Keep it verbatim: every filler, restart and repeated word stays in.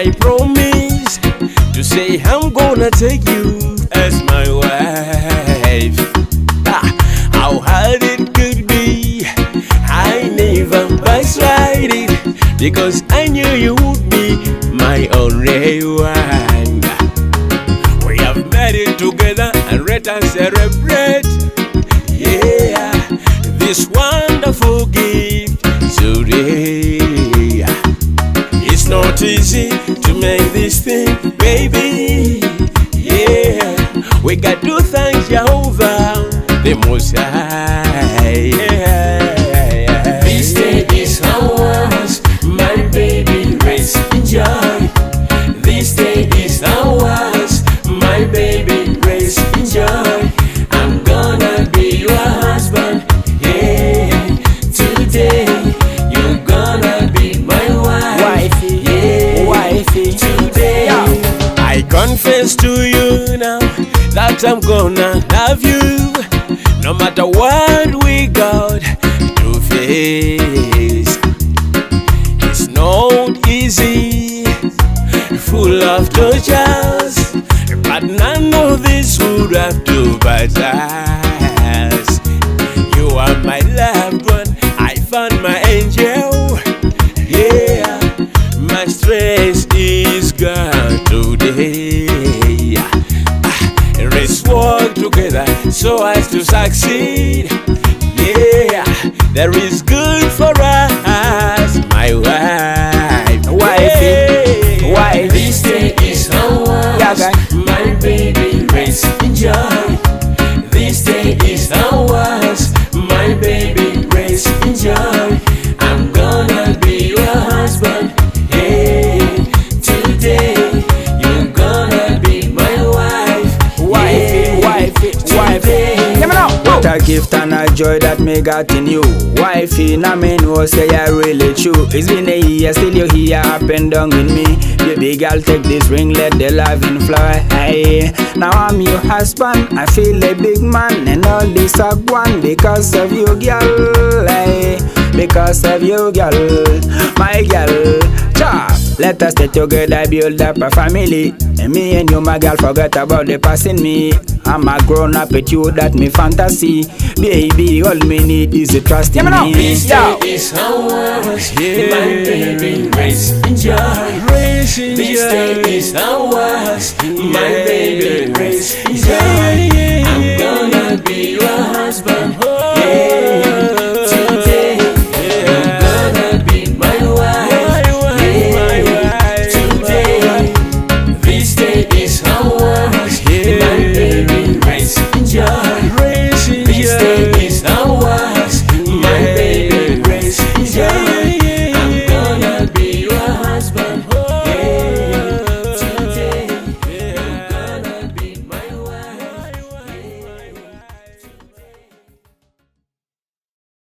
I promise to say I'm gonna take you as my wife. Ah, how hard it could be, I never backslided, because I knew you would be my only one. We have made it together and let us celebrate, yeah, this wonderful gift today. It's not easy to make this thing, baby, yeah. We got to thank Jehovah, the Most High, yeah. This day is ours, my baby, rest in joy. This day is ours, my baby, rest in joy. I'm gonna be your husband, yeah. Today you're gonna be my wife, wifey, yeah. Wifey, today I confess to you now that I'm gonna love you, no matter what we got to face. It's not easy, full of tortures, but none of this would have to pass us. You are my loved one, I found my angel, yeah. My stress is gone today. Let's work together so as to succeed, yeah. There is good for us, my wife, wifey, yeah. Wife. This day is ours, yeah, my baby, rest in joy. This day is ours, my baby, rest in joy. I'm gonna be your husband, hey. Today you're gonna be my wife, wifey, wifey, wifey. What a gift and a joy that me got in you, wifey. Now me know say you really true. It's been a year, still you here up and down with me. Baby girl, take this ring, let the loving fly. Hey, now I'm your husband, I feel a big man, and all this I want because of you, girl. Hey, because of you, girl, my girl. Cha, let us stay together, build up a family. And me and you, my girl, forget about the past in me. I'm a grown up with you, that me fantasy. Baby, all me need is a trust in me. This day is ours, yeah. My baby, rest in joy. This day is ours, my baby, rest in joy. I'm gonna be your husband, yeah.